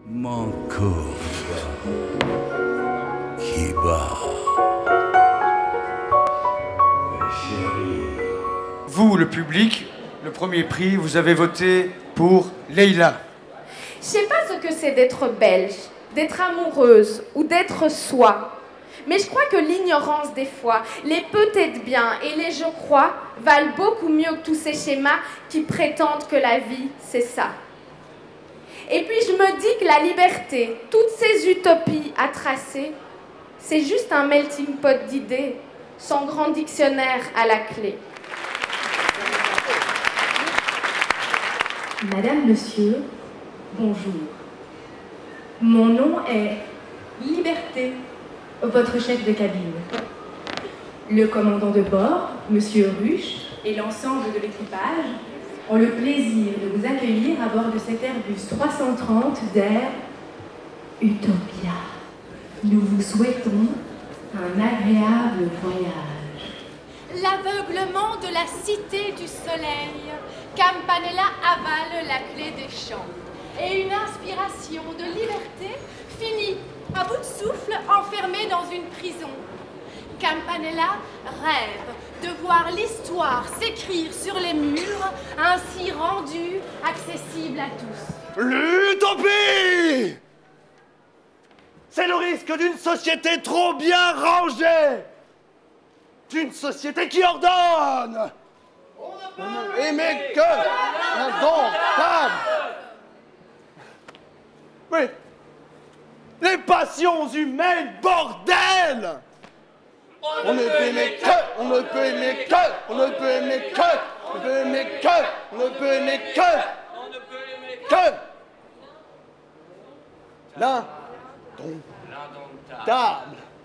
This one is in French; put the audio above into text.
Manco qui bat. Vous, le public, le premier prix, vous avez voté pour Leïla. Je sais pas ce que c'est d'être belge, d'être amoureuse ou d'être soi. Mais je crois que l'ignorance des fois, les peut-être bien et les je crois valent beaucoup mieux que tous ces schémas qui prétendent que la vie, c'est ça. Et puis je me dis que la liberté, toutes ces utopies à tracer, c'est juste un melting pot d'idées, sans grand dictionnaire à la clé. Madame, monsieur, bonjour. Mon nom est Liberté, votre chef de cabine. Le commandant de bord, monsieur Ruche, et l'ensemble de l'équipage ont le plaisir de vous accueillir à bord de cet Airbus 330 d'Air Utopia. Nous vous souhaitons un agréable voyage. L'aveuglement de la cité du soleil, Campanella avale la clé des champs. Et une inspiration de liberté finit, à bout de souffle, enfermée dans une prison. Campanella rêve de voir l'histoire s'écrire sur les murs, ainsi rendue accessible à tous. L'utopie! C'est le risque d'une société trop bien rangée! D'une société qui ordonne! Et mais que indomptable! Oui! Les passions humaines, bordel! On ne peut aimer que, on ne peut aimer que, on ne peut aimer que, on ne peut aimer que, on ne peut aimer que, on ne peut aimer que. L'indomptable.